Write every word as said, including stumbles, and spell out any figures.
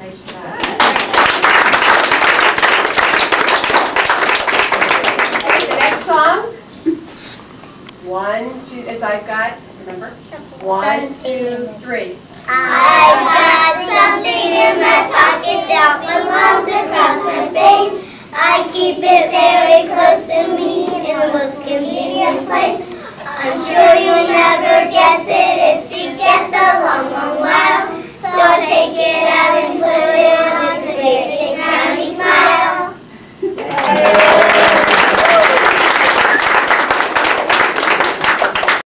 Nice job. The next song. One, two, it's I've got, remember? One, two, three. I've got something in my pocket that belongs across my face. I keep it very close to me in the most convenient place. I'm sure you'll never guess it.